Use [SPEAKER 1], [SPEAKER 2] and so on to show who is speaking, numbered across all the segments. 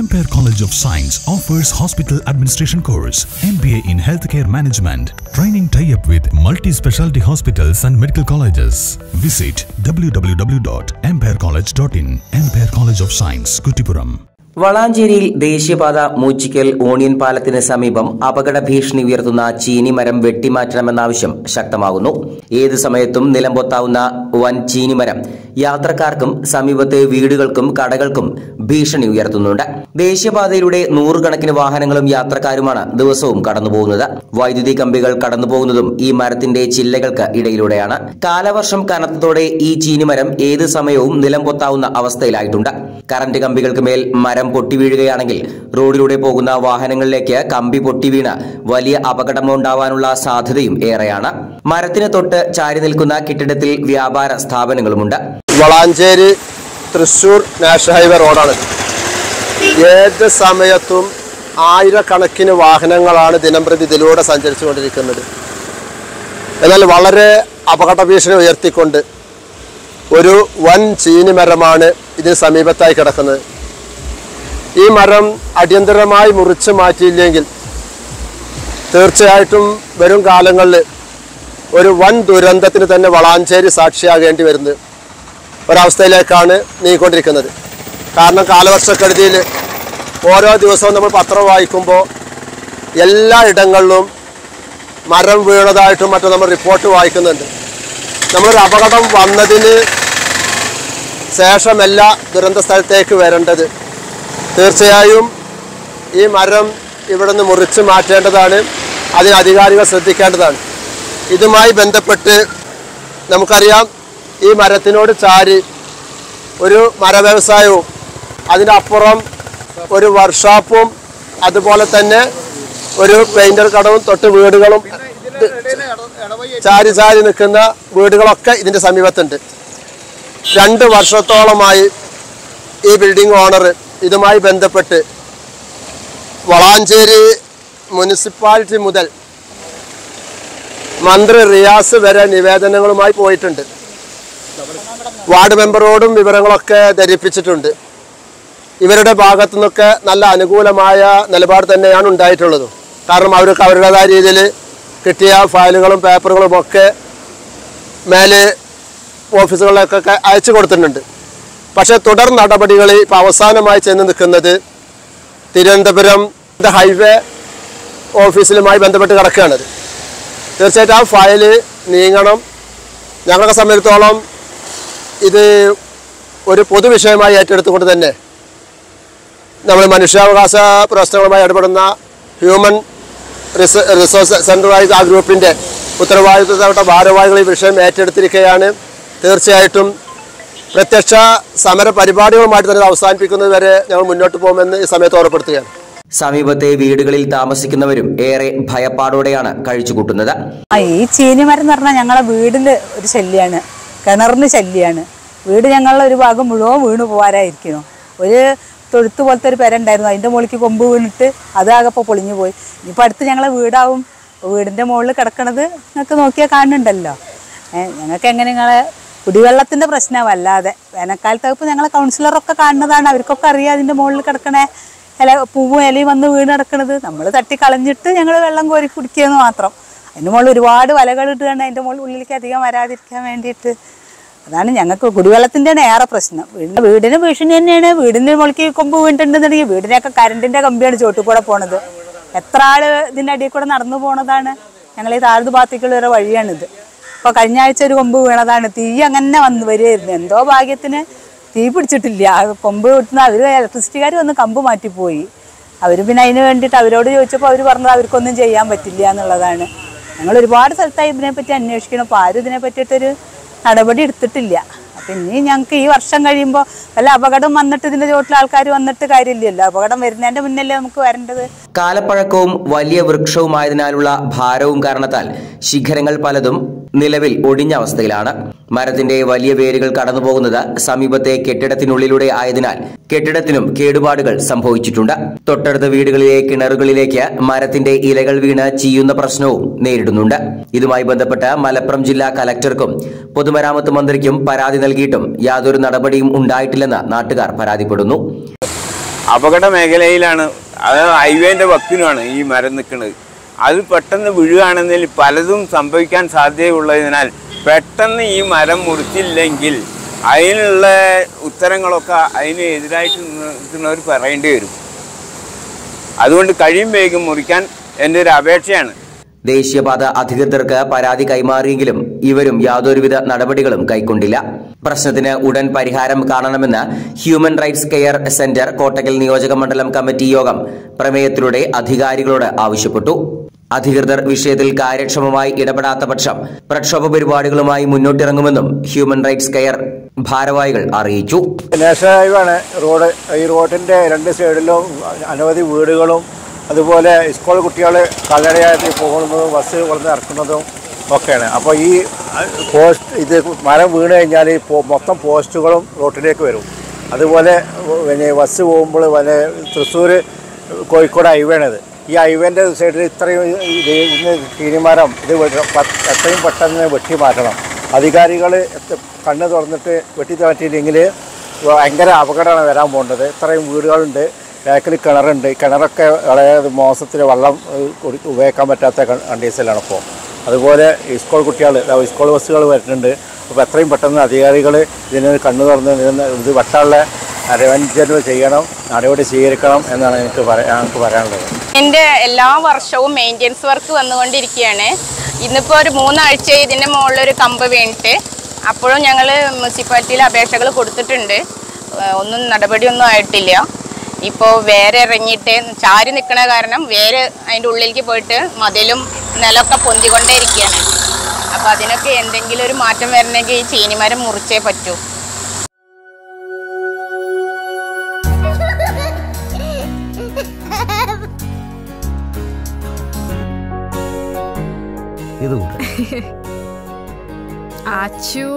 [SPEAKER 1] Empire College of Science offers Hospital Administration course, MBA in Healthcare Management, training tie-up with multi-specialty hospitals and medical colleges. Visit www.empirecollege.in. Empire College of Science, Kuttipuram.
[SPEAKER 2] വളാഞ്ചേരിയിൽ ദേശീയപാത Moochikkal onion പാലത്തിന് സമീപം അപകട ഭീഷണി ഉയർത്തുന്ന ചീനിമരം വെട്ടിമാറ്റണമെന്ന ആവശ്യം ശക്തമാകുന്നു. ഏത് സമയത്തും നിലംപൊത്താവുന്ന വൻ ചീനിമരം യാത്രക്കാർക്കും സമീപത്തെ വീടുകൾക്കും കടകൾക്കും ഭീഷണി ഉയർത്തുന്നുണ്ട്. ദേശീയപാതയിലൂടെ നൂറുകണക്കിന് വാഹനങ്ങളും യാത്രക്കാരുമാണ് ദിവസവും കടന്നുപോകുന്നത്. വൈദ്യുതി കമ്പികൾ കടന്നുപോകുന്നതും ഈ മരത്തിന്റെ ചില്ലകൾക്ക് ഇടയിലൂടെയാണ്. കാലവർഷം കനത്തതോടെ ഈ ചീനിമരം ഏത് സമയവും നിലംപൊത്താവുന്ന അവസ്ഥയിലായിട്ടുണ്ട്. കറന്റ് കമ്പികൾക്ക് മേൽ മരം പൊട്ടിവീഴുകയാണെങ്കിൽ റോഡിലൂടെ പോകുന്ന വാഹനങ്ങളിലേക്ക് കമ്പി പൊട്ടിവീണ് വലിയ അപകടമുണ്ടാവാനുള്ള സാധ്യതയും ഏറെയാണ്. മരത്തിന് തൊട്ട് ചാരി നിൽക്കുന്ന കെട്ടിടത്തിൽ വ്യാപാര സ്ഥാപനങ്ങളുമുണ്ട്.
[SPEAKER 3] വളാഞ്ചേരി തൃശൂർ നാഷണൽ ഹൈവേ റോഡാണ്. ഏത് സമയത്തും ആയിരക്കണക്കിന് വാഹനങ്ങളാണ് ദിനംപ്രതി ഇതിലൂടെ സഞ്ചരിച്ചുകൊണ്ടിരിക്കുന്നത്. എന്നാൽ വളരെ അപകട ഭീഷണി ഉയർത്തിക്കൊണ്ട് ഒരു വൻ ചീനിമരമാണ് ഇതിന് സമീപത്തായി കിടക്കുന്നത്. ഈ മരം അടിയന്തരമായി മുറിച്ച് മാറ്റിയില്ലെങ്കിൽ തീർച്ചയായിട്ടും വരും കാലങ്ങളിൽ ഒരു വൻ ദുരന്തത്തിന് തന്നെ വളാഞ്ചേരി സാക്ഷിയാകേണ്ടി വരുന്ന ഒരവസ്ഥയിലേക്കാണ് നീങ്ങിക്കൊണ്ടിരിക്കുന്നത്. കാരണം കാലവർഷക്കെടുതിയിൽ ഓരോ ദിവസവും നമ്മൾ പത്രം വായിക്കുമ്പോൾ എല്ലാ ഇടങ്ങളിലും മരം വീണതായിട്ടും മറ്റും നമ്മൾ റിപ്പോർട്ട് വായിക്കുന്നുണ്ട്. നമ്മളൊരു അപകടം വന്നതിന് ശേഷമല്ല ദുരന്ത സ്ഥലത്തേക്ക് വരേണ്ടത്. തീർച്ചയായും ഈ മരം ഇവിടെ നിന്ന് മുറിച്ച് മാറ്റേണ്ടതാണ്. അതിന് അധികാരികൾ ശ്രദ്ധിക്കേണ്ടതാണ്. ഇതുമായി ബന്ധപ്പെട്ട് നമുക്കറിയാം, ഈ മരത്തിനോട് ചാരി ഒരു മരവ്യവസായവും അതിൻ്റെ അപ്പുറം ഒരു വർക്ക്ഷോപ്പും അതുപോലെ തന്നെ ഒരു പെയിന്റർ കടവും തൊട്ട് വീടുകളും ചാരി ചാരി നിൽക്കുന്ന വീടുകളൊക്കെ ഇതിൻ്റെ സമീപത്തുണ്ട്. 2 വർഷത്തോളമായി ഈ ബിൽഡിംഗ് ഓണർ ഇതുമായി ബന്ധപ്പെട്ട് വളാഞ്ചേരി മുനിസിപ്പാലിറ്റി മുതൽ മന്ത്രി റിയാസ് വരെ നിവേദനങ്ങളുമായി പോയിട്ടുണ്ട്. വാർഡ് മെമ്പറോടും വിവരങ്ങളൊക്കെ ധരിപ്പിച്ചിട്ടുണ്ട്. ഇവരുടെ ഭാഗത്തു നിന്നൊക്കെ നല്ല അനുകൂലമായ നിലപാട് തന്നെയാണ് ഉണ്ടായിട്ടുള്ളത്. കാരണം അവർക്ക് അവരുടേതായ രീതിയിൽ കിട്ടിയ ഫയലുകളും പേപ്പറുകളും ഒക്കെ മേലെ ഓഫീസുകളിലേക്കൊക്കെ അയച്ചു കൊടുത്തിട്ടുണ്ട്. പക്ഷേ തുടർ നടപടികൾ ഇപ്പോൾ അവസാനമായി ചെന്ന് നിൽക്കുന്നത് തിരുവനന്തപുരം ഹൈവേ ഓഫീസിലുമായി ബന്ധപ്പെട്ട് കിടക്കുകയാണ്. തീർച്ചയായിട്ടും ആ ഫയല് നീങ്ങണം. ഞങ്ങളെ സംബന്ധിച്ചിടത്തോളം ഇത് ഒരു പൊതുവിഷയമായി ഏറ്റെടുത്തുകൊണ്ട് തന്നെ നമ്മൾ മനുഷ്യാവകാശ പ്രശ്നങ്ങളുമായി ഇടപെടുന്ന ഹ്യൂമൻ റിസോഴ്സ് സെൻ്ററായി ആ ഗ്രൂപ്പിൻ്റെ ഉത്തരവാദിത്തപ്പെട്ട ഭാരവാഹികൾ ഈ വിഷയം ഏറ്റെടുത്തിരിക്കുകയാണ്. തീർച്ചയായിട്ടും പ്രത്യക്ഷ സമര പരിപാടികളുമായിട്ട് തന്നെ അവസാനിപ്പിക്കുന്നത് വരെ ഞങ്ങൾ മുന്നോട്ട് പോകുമെന്ന് ഈ സമയത്ത് ഓർമ്മപ്പെടുത്തുകയാണ്.
[SPEAKER 2] സമീപത്തെ വീടുകളിൽ താമസിക്കുന്നവരും ഏറെ ഭയപ്പാടോടെയാണ് കഴിച്ചുകൂട്ടുന്നത്.
[SPEAKER 4] ഈ ചീനിമരം എന്ന് പറഞ്ഞാൽ ഞങ്ങളെ വീടിൻ്റെ ഒരു ശല്യമാണ്, കിണറിന് ശല്യമാണ്. വീട് ഞങ്ങളുടെ ഒരു ഭാഗം മുഴുവൻ വീണ് പോകാനായിരിക്കണം. ഒരു തൊഴുത്ത് പോലത്തെ ഒരു പെരണ്ടായിരുന്നു, അതിൻ്റെ മുകളിലേക്ക് കൊമ്പ് വീണിട്ട് അതാകപ്പോൾ പൊളിഞ്ഞു പോയി. ഇനിയിപ്പോൾ അടുത്ത് ഞങ്ങളെ വീടാവും. വീടിൻ്റെ മുകളിൽ കിടക്കണത് നിങ്ങൾക്ക് നോക്കിയാൽ കാണുന്നുണ്ടല്ലോ. ഞങ്ങൾക്ക് എങ്ങനെ നിങ്ങളെ കുടിവെള്ളത്തിൻ്റെ പ്രശ്നമല്ലാതെ വേനൽക്കാലത്ത് ഇപ്പോൾ ഞങ്ങളെ കൗൺസിലറൊക്കെ കാണുന്നതാണ്. അവർക്കൊക്കെ അറിയാം അതിൻ്റെ മുകളിൽ കിടക്കണേ പൂവും ഇലയും വന്ന് വീണ് കിടക്കണത്. നമ്മൾ തട്ടി കളഞ്ഞിട്ട് ഞങ്ങൾ വെള്ളം കോരി കുടിക്കുകയെന്ന് മാത്രം. അതിൻ്റെ മുകളിൽ ഒരുപാട് വലകൾ ഇട്ടുകൊണ്ട് അതിൻ്റെ മുകളിൽ ഉള്ളിലേക്ക് അധികം വരാതിരിക്കാൻ വേണ്ടിയിട്ട്. അതാണ് ഞങ്ങൾക്ക് കുടിവെള്ളത്തിൻ്റെയാണ് ഏറെ പ്രശ്നം. വീടിന് ഭീഷണി തന്നെയാണ്. വീടിൻ്റെ മുകളിലേക്ക് കൊമ്പ് വീണിട്ടുണ്ടെന്നുണ്ടെങ്കിൽ വീടിനൊക്കെ കരണ്ടിൻ്റെ കമ്പിയാണ് ചോട്ടിൽ കൂടെ പോണത്. എത്ര ആൾ ഇതിൻ്റെ അടിയിൽ കൂടെ നടന്നു പോണതാണ്. ഞങ്ങൾ ഈ താഴ്ന്നു ഭാഗത്തേക്കുള്ള ഒരു വഴിയാണിത്. ഇപ്പോൾ കഴിഞ്ഞ ആഴ്ച ഒരു കൊമ്പ് വീണതാണ്. തീ അങ്ങനെ വന്ന് വരുമായിരുന്നു. എന്തോ ഭാഗ്യത്തിന് തീ പിടിച്ചിട്ടില്ല. കൊമ്പ് കിട്ടുന്ന അവർ ഇലക്ട്രിസിറ്റിക്കാർ വന്ന് കമ്പ് മാറ്റിപ്പോയി. അവർ പിന്നെ അതിന് വേണ്ടിയിട്ട് അവരോട് ചോദിച്ചപ്പോൾ അവർ പറഞ്ഞത് അവർക്കൊന്നും ചെയ്യാൻ പറ്റില്ല എന്നുള്ളതാണ്. ഞങ്ങൾ ഒരുപാട് സ്ഥലത്തായി ഇതിനെപ്പറ്റി അന്വേഷിക്കണം. അപ്പോൾ ആരും ഇതിനെ പറ്റിയിട്ടൊരു നടപടി എടുത്തിട്ടില്ല. അപ്പം ഇനി ഞങ്ങൾക്ക് ഈ വർഷം കഴിയുമ്പോൾ വല്ല അപകടം വന്നിട്ട് ഇതിൻ്റെ ചോട്ടിൽ ആൾക്കാർ വന്നിട്ട് കാര്യമില്ലല്ലോ. അപകടം വരുന്നതിൻ്റെ മുന്നല്ലേ നമുക്ക് വരേണ്ടത്.
[SPEAKER 2] കാലപ്പഴക്കവും വലിയ വൃക്ഷവുമായതിനാലുള്ള ഭാരവും കാരണത്താൽ ശിഖരങ്ങൾ പലതും നിലവിൽ ഒടിഞ്ഞ അവസ്ഥയിലാണ്. മരത്തിന്റെ വലിയ വേരുകൾ കടന്നുപോകുന്നത് സമീപത്തെ കെട്ടിടത്തിനുള്ളിലൂടെ ആയതിനാൽ കെട്ടിടത്തിനും കേടുപാടുകൾ സംഭവിച്ചിട്ടുണ്ട്. തൊട്ടടുത്ത വീടുകളിലെ കിണറുകളിലേക്ക് മരത്തിന്റെ ഇലകൾ വീണ് ചീയുന്ന പ്രശ്നവും നേരിടുന്നുണ്ട്. ഇതുമായി ബന്ധപ്പെട്ട് മലപ്പുറം ജില്ലാ കലക്ടർക്കും പൊതുമരാമത്ത് മന്ത്രിക്കും പരാതി നൽകിയിട്ടും യാതൊരു നടപടിയും ഉണ്ടായിട്ടില്ലെന്ന് നാട്ടുകാർ പരാതിപ്പെടുന്നു.
[SPEAKER 5] അപകട മേഖലയിലാണ്, അതായത് ഹൈവേൻ്റെ വക്കിലുമാണ് ഈ മരം നിൽക്കുന്നത്. അത് പെട്ടെന്ന് വീഴുകയാണെന്നിൽ പലതും സംഭവിക്കാൻ സാധ്യതയുള്ളതിനാൽ പെട്ടെന്ന് ഈ മരം മുറിച്ചില്ലെങ്കിൽ അതിനുള്ള ഉത്തരങ്ങളൊക്കെ അതിന് എതിരായിട്ട് നിൽക്കുന്നവർ പറയേണ്ടി വരും. അതുകൊണ്ട് കഴിയും വേഗം മുറിക്കാൻ എൻ്റെ ഒരു അപേക്ഷയാണ്.
[SPEAKER 2] ദേശീയപാത അധികൃതർക്ക് പരാതി കൈമാറിയെങ്കിലും ഇവരും യാതൊരുവിധ നടപടികളും കൈക്കൊണ്ടില്ല. പ്രശ്നത്തിന് ഉടൻ പരിഹാരം കാണണമെന്ന് human rights care centre Kottakkal നിയോജക മണ്ഡലം കമ്മിറ്റി യോഗം പ്രമേയത്തിലൂടെ അധികാരികളോട് ആവശ്യപ്പെട്ടു. അധികൃതർ വിഷയത്തിൽ കാര്യക്ഷമമായി ഇടപെടാത്ത പക്ഷം പ്രക്ഷോഭ പരിപാടികളുമായി മുന്നോട്ടിറങ്ങുമെന്നും ഹ്യൂമൻ റൈറ്റ്സ് കെയർ ഭാരവാഹികൾ അറിയിച്ചു.
[SPEAKER 6] നാഷണൽ ഹൈവേ ആണ് റോഡ്. ഈ റോഡിന്റെ രണ്ട് സൈഡിലും അനവധി വീടുകളും അതുപോലെ സ്കൂൾ കുട്ടികൾ കാൽനടയായി പോകുന്നതും ബസ് വന്ന് ഇറക്കുന്നതും ഒക്കെയാണ്. അപ്പോൾ ഈ ഇത് മരം വീണ് കഴിഞ്ഞാൽ മൊത്തം പോസ്റ്റുകളും റോഡിലേക്ക് വരും. അതുപോലെ പിന്നെ ബസ് പോകുമ്പോൾ തൃശ്ശൂർ കോഴിക്കോട് ഹൈവേ ആണിത്. ഈ ഹൈവേൻ്റെ സൈഡിൽ ഇത്രയും കീരിമരം ഇത് എത്രയും പെട്ടെന്ന് വെട്ടി മാറ്റണം. അധികാരികൾ കണ്ണ് തുറന്നിട്ട് വെട്ടി മാറ്റിയില്ലെങ്കിൽ ഭയങ്കര അപകടമാണ് വരാൻ പോകേണ്ടത്. ഇത്രയും വീടുകളുണ്ട്, ബാക്കിൽ കിണറുണ്ട്. കിണറൊക്കെ വളരെ മോശത്തിൽ വെള്ളം ഉപയോഗിക്കാൻ പറ്റാത്ത കണ്ടീഷനിലാണ് ഇപ്പോൾ. അതുപോലെ സ്കൂൾ കുട്ടികൾ, സ്കൂൾ ബസ്സുകൾ വരുന്നുണ്ട്. അപ്പോൾ എത്രയും പെട്ടെന്ന് അധികാരികൾ ഇതിന് കണ്ണു തുറന്ന് ഇത് വെട്ടാനുള്ള അരവഞ്ചന ചെയ്യണം, നടപടി സ്വീകരിക്കണം എന്നാണ് ഞങ്ങൾക്ക് പറയാനുള്ളത്.
[SPEAKER 7] എൻ്റെ എല്ലാ വർഷവും മെയിൻ്റെനൻസ് വർക്ക് വന്നുകൊണ്ടിരിക്കുകയാണ്. ഇന്നിപ്പോൾ ഒരു 3 ആഴ്ച ഇതിൻ്റെ മുകളിലൊരു കമ്പ് വീണിട്ട്, അപ്പോഴും ഞങ്ങൾ മുനിസിപ്പാലിറ്റിയിൽ അപേക്ഷകൾ കൊടുത്തിട്ടുണ്ട്. ഒന്നും നടപടിയൊന്നും ആയിട്ടില്ല. ഇപ്പോൾ വേറെ ഇറങ്ങിയിട്ട് ചാരി നിൽക്കണ കാരണം വേറെ അതിൻ്റെ ഉള്ളിലേക്ക് പോയിട്ട് മതിലും നിലമൊക്കെ പൊന്തിക്കൊണ്ടേ ഇരിക്കുകയാണ്. അപ്പോൾ അതിനൊക്കെ എന്തെങ്കിലും ഒരു മാറ്റം വരണമെങ്കിൽ ഈ ചീനിമരം മുറിച്ചേ പറ്റൂ.
[SPEAKER 8] ആച്ചു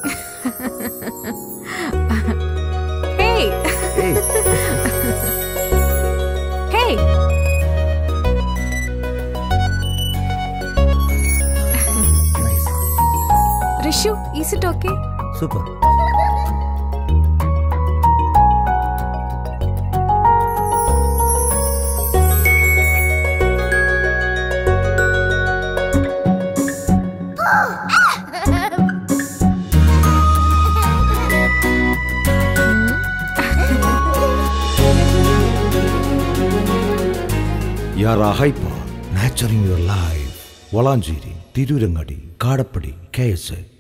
[SPEAKER 8] hey hey Rishu, is it okay?
[SPEAKER 9] Super.
[SPEAKER 1] Yara Hyper, nurturing your life. Valanjiri, Tirurangadi, Kadapadi, KSA.